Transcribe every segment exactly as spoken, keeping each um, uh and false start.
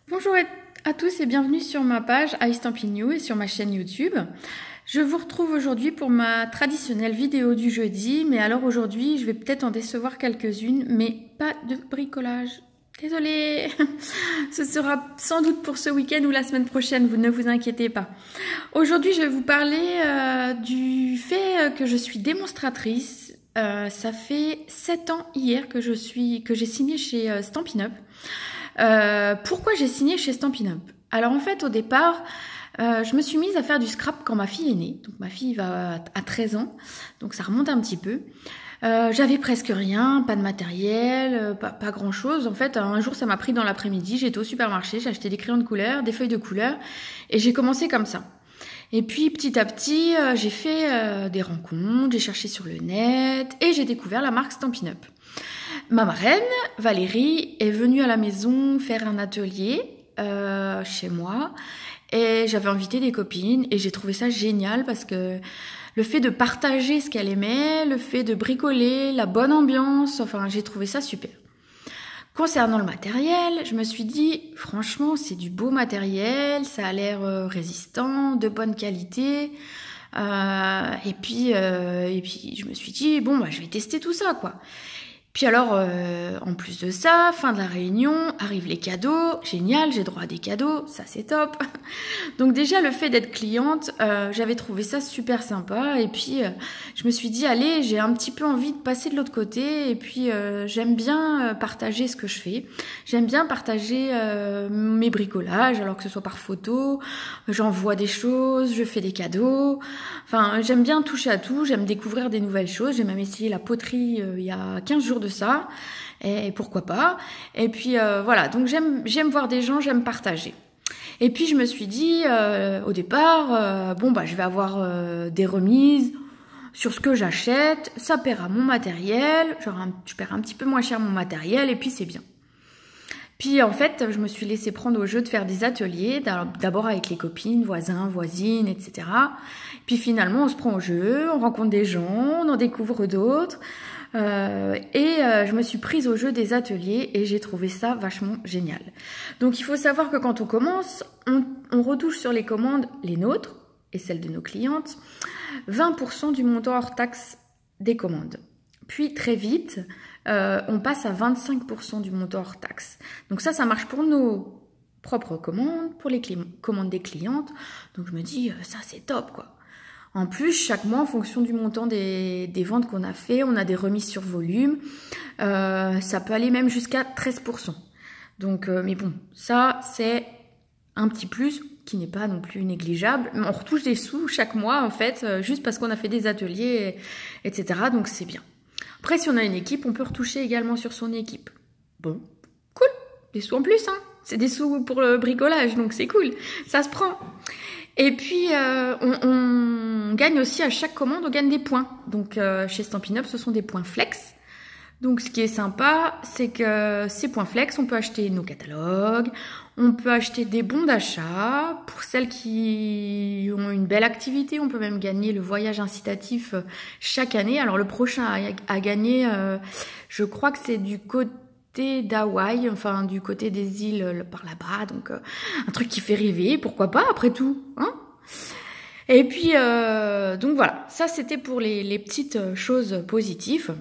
Bonjour à tous et bienvenue sur ma page iStampin' You et sur ma chaîne YouTube. Je vous retrouve aujourd'hui pour ma traditionnelle vidéo du jeudi, mais alors aujourd'hui je vais peut-être en décevoir quelques-unes, mais pas de bricolage. Désolée, ce sera sans doute pour ce week-end ou la semaine prochaine, vous ne vous inquiétez pas. Aujourd'hui je vais vous parler euh, du fait que je suis démonstratrice. Euh, ça fait sept ans hier que je suis, que j'ai signé chez euh, Stampin' Up. Euh, pourquoi j'ai signé chez Stampin' Up? Alors en fait au départ euh, je me suis mise à faire du scrap quand ma fille est née. Donc ma fille va à treize ans, donc ça remonte un petit peu. Euh, j'avais presque rien, pas de matériel, pas, pas grand chose. En fait un jour ça m'a pris dans l'après-midi, j'étais au supermarché, j'ai acheté des crayons de couleur, des feuilles de couleur et j'ai commencé comme ça. Et puis petit à petit euh, j'ai fait euh, des rencontres, j'ai cherché sur le net et j'ai découvert la marque Stampin' Up. Ma marraine, Valérie, est venue à la maison faire un atelier euh, chez moi et j'avais invité des copines et j'ai trouvé ça génial parce que le fait de partager ce qu'elle aimait, le fait de bricoler, la bonne ambiance, enfin j'ai trouvé ça super. Concernant le matériel, je me suis dit franchement c'est du beau matériel, ça a l'air euh, résistant, de bonne qualité. Euh, et puis euh, et puis je me suis dit bon bah je vais tester tout ça quoi. Puis alors, euh, en plus de ça, fin de la réunion, arrivent les cadeaux. Génial, j'ai droit à des cadeaux, ça c'est top. Donc déjà, le fait d'être cliente, euh, j'avais trouvé ça super sympa. Et puis, euh, je me suis dit, allez, j'ai un petit peu envie de passer de l'autre côté. Et puis, euh, j'aime bien partager ce que je fais. J'aime bien partager euh, mes bricolages, alors que ce soit par photo. J'envoie des choses, je fais des cadeaux. Enfin, j'aime bien toucher à tout. J'aime découvrir des nouvelles choses. J'ai même essayé la poterie euh, il y a quinze jours de ça, et pourquoi pas. Et puis euh, voilà, donc j'aime j'aime voir des gens, j'aime partager. Et puis je me suis dit euh, au départ, euh, bon bah je vais avoir euh, des remises sur ce que j'achète, ça paiera mon matériel, genre un, je paierai un petit peu moins cher mon matériel, et puis c'est bien. Puis en fait, je me suis laissée prendre au jeu de faire des ateliers, d'abord avec les copines, voisins, voisines, et cetera. Puis finalement, on se prend au jeu, on rencontre des gens, on en découvre d'autres. Euh, et euh, je me suis prise au jeu des ateliers et j'ai trouvé ça vachement génial. Donc il faut savoir que quand on commence, on, on retouche sur les commandes, les nôtres et celles de nos clientes, vingt pour cent du montant hors taxe des commandes. Puis très vite, euh, on passe à vingt-cinq pour cent du montant hors taxe. Donc ça, ça marche pour nos propres commandes, pour les commandes des clientes. Donc je me dis, ça c'est top quoi. En plus, chaque mois, en fonction du montant des, des ventes qu'on a fait, on a des remises sur volume. Euh, ça peut aller même jusqu'à treize pour cent. Donc, euh, mais bon, ça, c'est un petit plus qui n'est pas non plus négligeable. On retouche des sous chaque mois, en fait, euh, juste parce qu'on a fait des ateliers, et cetera. Donc, c'est bien. Après, si on a une équipe, on peut retoucher également sur son équipe. Bon, cool. Des sous en plus, hein. C'est des sous pour le bricolage, donc c'est cool. Ça se prend. Et puis, euh, on, on gagne aussi à chaque commande, on gagne des points. Donc, euh, chez Stampin' Up, ce sont des points flex. Donc, ce qui est sympa, c'est que ces points flex, on peut acheter nos catalogues, on peut acheter des bons d'achat. Pour celles qui ont une belle activité, on peut même gagner le voyage incitatif chaque année. Alors, le prochain à, à gagner, euh, je crois que c'est du côté d'Hawaï, enfin du côté des îles par là-bas, donc euh, un truc qui fait rêver, pourquoi pas après tout, hein. Et puis euh, donc voilà, ça c'était pour les, les petites choses positives.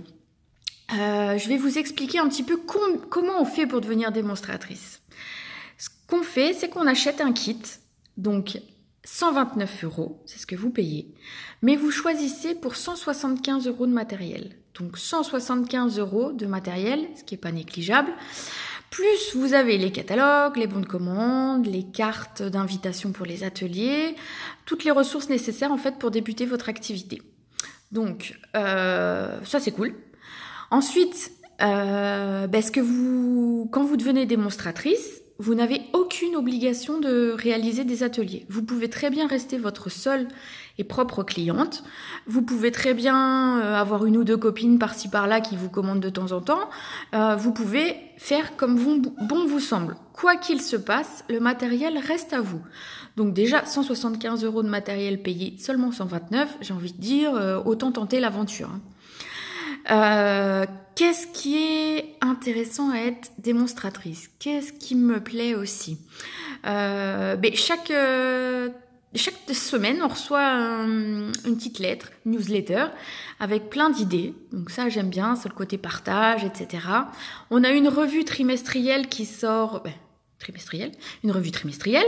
Euh, je vais vous expliquer un petit peu com comment on fait pour devenir démonstratrice. Ce qu'on fait, c'est qu'on achète un kit, donc cent vingt-neuf euros, c'est ce que vous payez, mais vous choisissez pour cent soixante-quinze euros de matériel. Donc cent soixante-quinze euros de matériel, ce qui n'est pas négligeable. Plus vous avez les catalogues, les bons de commande, les cartes d'invitation pour les ateliers, toutes les ressources nécessaires en fait pour débuter votre activité. Donc euh, ça c'est cool. Ensuite, euh, ben, ce que vous, quand vous devenez démonstratrice, vous n'avez aucune obligation de réaliser des ateliers. Vous pouvez très bien rester votre seule et propre cliente. Vous pouvez très bien euh, avoir une ou deux copines par-ci par-là qui vous commandent de temps en temps. Euh, vous pouvez faire comme vous, bon vous semble. Quoi qu'il se passe, le matériel reste à vous. Donc déjà, cent soixante-quinze euros de matériel payé, seulement cent vingt-neuf, j'ai envie de dire, euh, autant tenter l'aventure. Hein. Euh, Qu'est-ce qui est intéressant à être démonstratrice? Qu'est-ce qui me plaît aussi? euh, ben, chaque, euh, chaque semaine, on reçoit un, une petite lettre, une newsletter, avec plein d'idées. Donc ça, j'aime bien, c'est le côté partage, et cetera. On a une revue trimestrielle qui sort... Ben, trimestrielle, une revue trimestrielle.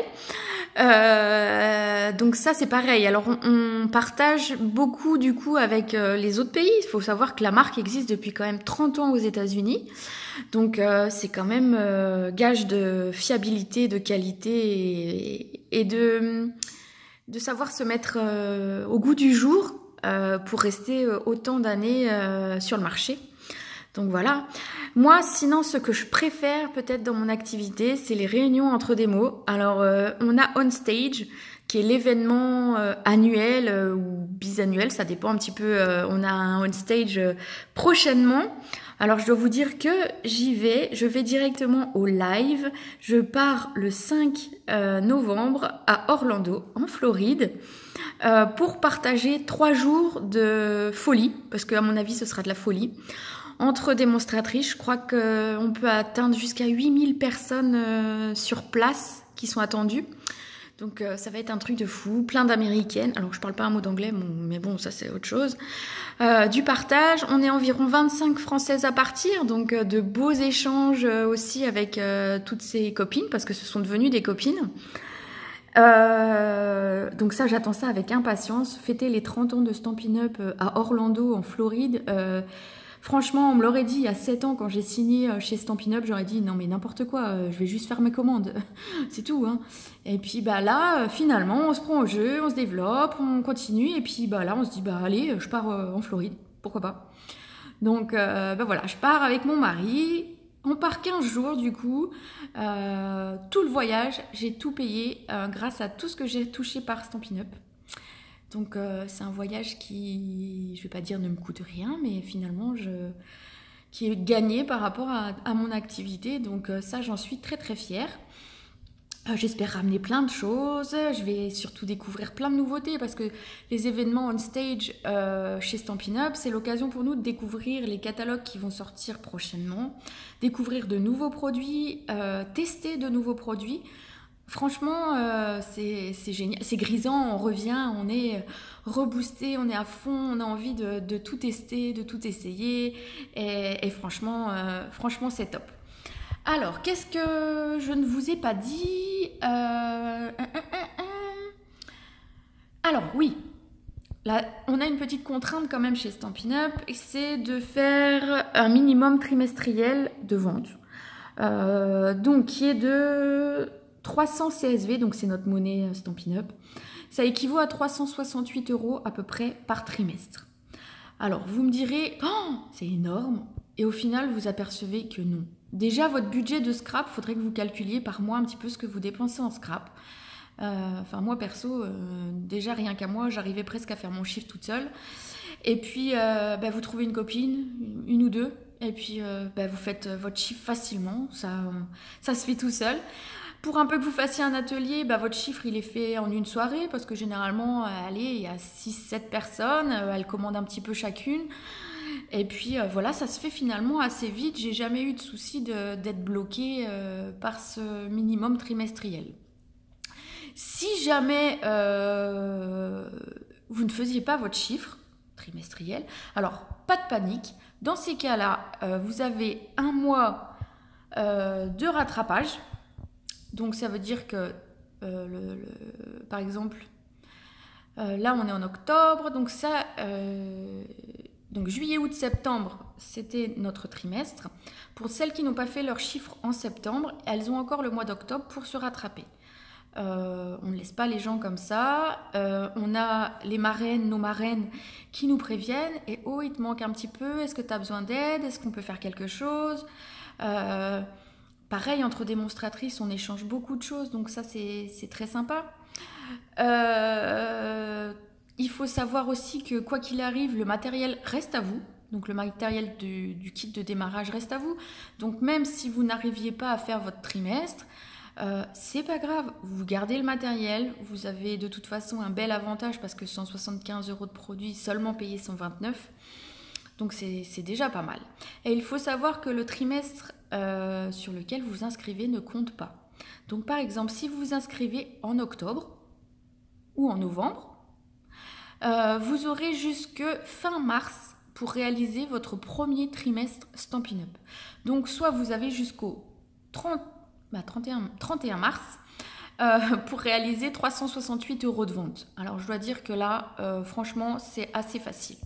Euh, donc ça c'est pareil. Alors on, on partage beaucoup du coup avec euh, les autres pays. Il faut savoir que la marque existe depuis quand même trente ans aux États-Unis. Donc euh, c'est quand même euh, gage de fiabilité, de qualité et, et de, de savoir se mettre euh, au goût du jour euh, pour rester autant d'années euh, sur le marché. Donc voilà. Moi, sinon, ce que je préfère peut-être dans mon activité, c'est les réunions entre démos. Alors, euh, on a On Stage, qui est l'événement euh, annuel euh, ou bisannuel, ça dépend un petit peu. Euh, on a un On Stage euh, prochainement. Alors, je dois vous dire que j'y vais. Je vais directement au live. Je pars le cinq euh, novembre à Orlando, en Floride. Euh, pour partager trois jours de folie, parce qu'à mon avis, ce sera de la folie. Entre démonstratrices, je crois qu'on peut atteindre jusqu'à huit mille personnes euh, sur place qui sont attendues. Donc euh, ça va être un truc de fou, plein d'américaines. Alors je parle pas un mot d'anglais, mais bon, ça c'est autre chose. Euh, du partage, on est environ vingt-cinq françaises à partir, donc euh, de beaux échanges euh, aussi avec euh, toutes ces copines, parce que ce sont devenues des copines. Euh, donc ça, j'attends ça avec impatience. Fêter les trente ans de Stampin' Up à Orlando, en Floride. Euh, franchement, on me l'aurait dit il y a sept ans quand j'ai signé chez Stampin' Up, j'aurais dit non mais n'importe quoi, je vais juste faire mes commandes. C'est tout, hein. Et puis bah là, finalement, on se prend au jeu, on se développe, on continue. Et puis bah là, on se dit bah allez, je pars en Floride, pourquoi pas. Donc euh, bah voilà, je pars avec mon mari. On part quinze jours du coup, euh, tout le voyage, j'ai tout payé euh, grâce à tout ce que j'ai touché par Stampin' Up. Donc euh, c'est un voyage qui, je vais pas dire ne me coûte rien, mais finalement je, qui est gagné par rapport à, à mon activité. Donc euh, ça, j'en suis très très fière. Euh, J'espère ramener plein de choses. Je vais surtout découvrir plein de nouveautés parce que les événements on stage euh, chez Stampin' Up, c'est l'occasion pour nous de découvrir les catalogues qui vont sortir prochainement, découvrir de nouveaux produits, euh, tester de nouveaux produits. Franchement, euh, c'est génial, c'est grisant, on revient, on est reboosté, on est à fond, on a envie de, de tout tester, de tout essayer et, et franchement, euh, franchement c'est top. Alors, qu'est-ce que je ne vous ai pas dit euh... Alors, oui, là, on a une petite contrainte quand même chez Stampin' Up, c'est de faire un minimum trimestriel de vente, euh, donc qui est de trois cents C S V, donc c'est notre monnaie Stampin' Up. Ça équivaut à trois cent soixante-huit euros à peu près par trimestre. Alors, vous me direz, oh, c'est énorme, et au final, vous apercevez que non. Déjà, votre budget de scrap, il faudrait que vous calculiez par mois un petit peu ce que vous dépensez en scrap. Euh, enfin, moi, perso, euh, déjà, rien qu'à moi, j'arrivais presque à faire mon chiffre toute seule. Et puis, euh, bah, vous trouvez une copine, une ou deux, et puis euh, bah, vous faites votre chiffre facilement. Ça, euh, ça se fait tout seul. Pour un peu que vous fassiez un atelier, bah, votre chiffre, il est fait en une soirée, parce que généralement, allez, il y a six sept personnes, euh, elles commandent un petit peu chacune. Et puis euh, voilà, ça se fait finalement assez vite. J'ai jamais eu de souci d'être bloquée euh, par ce minimum trimestriel. Si jamais euh, vous ne faisiez pas votre chiffre trimestriel, alors pas de panique. Dans ces cas-là, euh, vous avez un mois euh, de rattrapage. Donc ça veut dire que, euh, le, le, par exemple, euh, là on est en octobre, donc ça... Euh, Donc juillet, août, septembre, c'était notre trimestre. Pour celles qui n'ont pas fait leur chiffre en septembre, elles ont encore le mois d'octobre pour se rattraper. Euh, on ne laisse pas les gens comme ça. Euh, on a les marraines, nos marraines qui nous préviennent. Et oh, il te manque un petit peu. Est-ce que tu as besoin d'aide? Est-ce qu'on peut faire quelque chose? euh, Pareil, entre démonstratrices, on échange beaucoup de choses. Donc ça, c'est très sympa. Euh... Il faut savoir aussi que quoi qu'il arrive, le matériel reste à vous. Donc le matériel du, du kit de démarrage reste à vous. Donc même si vous n'arriviez pas à faire votre trimestre, euh, c'est pas grave. Vous gardez le matériel. Vous avez de toute façon un bel avantage parce que cent soixante-quinze euros de produit, seulement payé cent vingt-neuf. Donc c'est déjà pas mal. Et il faut savoir que le trimestre euh, sur lequel vous vous inscrivez ne compte pas. Donc par exemple, si vous vous inscrivez en octobre ou en novembre, euh, vous aurez jusque fin mars pour réaliser votre premier trimestre Stampin' Up. Donc soit vous avez jusqu'au trente, bah, trente et un, trente et un mars euh, pour réaliser trois cent soixante-huit euros de vente. Alors je dois dire que là, euh, franchement, c'est assez facile.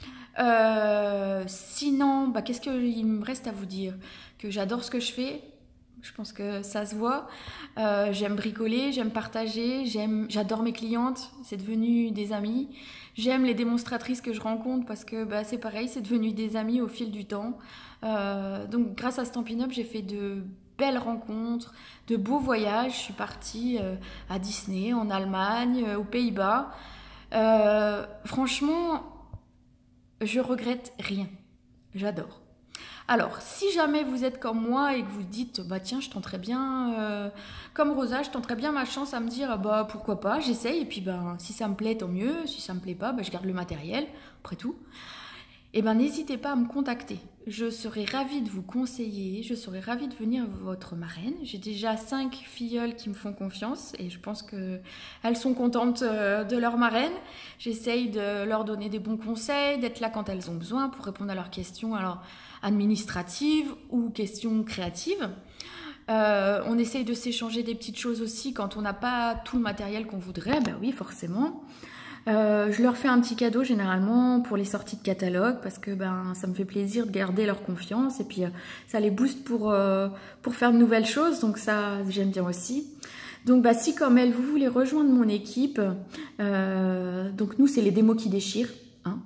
Euh, sinon, bah, qu'est-ce qu'il me reste à vous dire? Que j'adore ce que je fais. Je pense que ça se voit. Euh, j'aime bricoler, j'aime partager, j'aime, j'adore mes clientes, c'est devenu des amis. J'aime les démonstratrices que je rencontre parce que bah, c'est pareil, c'est devenu des amis au fil du temps. Euh, donc grâce à Stampin' Up, j'ai fait de belles rencontres, de beaux voyages. Je suis partie euh, à Disney, en Allemagne, euh, aux Pays-Bas. Euh, franchement, je regrette rien. J'adore. Alors, si jamais vous êtes comme moi et que vous dites, bah tiens, je tenterais bien, euh, comme Rosa, je tenterais bien ma chance à me dire, bah pourquoi pas, j'essaye, et puis ben, si ça me plaît, tant mieux, si ça me plaît pas, bah, je garde le matériel, après tout. Et ben n'hésitez pas à me contacter. Je serai ravie de vous conseiller, je serai ravie de venir votre marraine. J'ai déjà cinq filleules qui me font confiance et je pense qu'elles sont contentes de leur marraine. J'essaye de leur donner des bons conseils, d'être là quand elles ont besoin pour répondre à leurs questions alors, administratives ou questions créatives. Euh, on essaye de s'échanger des petites choses aussi quand on n'a pas tout le matériel qu'on voudrait. Ben oui, forcément. Euh, je leur fais un petit cadeau généralement pour les sorties de catalogue parce que ben, ça me fait plaisir de garder leur confiance et puis euh, ça les booste pour, euh, pour faire de nouvelles choses, donc ça j'aime bien aussi. Donc bah, si comme elle vous voulez rejoindre mon équipe, euh, donc nous c'est les démos qui déchirent, hein.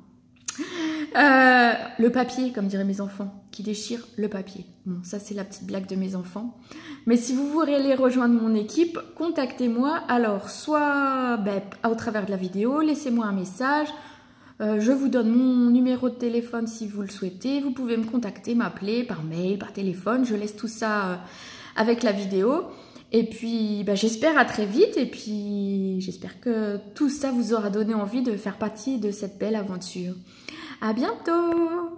Euh, le papier, comme diraient mes enfants, qui déchire le papier. Bon, ça c'est la petite blague de mes enfants. Mais si vous voulez rejoindre mon équipe, contactez-moi. Alors, soit ben, au travers de la vidéo, laissez-moi un message. Euh, je vous donne mon numéro de téléphone si vous le souhaitez. Vous pouvez me contacter, m'appeler par mail, par téléphone. Je laisse tout ça euh, avec la vidéo. Et puis, ben, j'espère à très vite. Et puis, j'espère que tout ça vous aura donné envie de faire partie de cette belle aventure. À bientôt!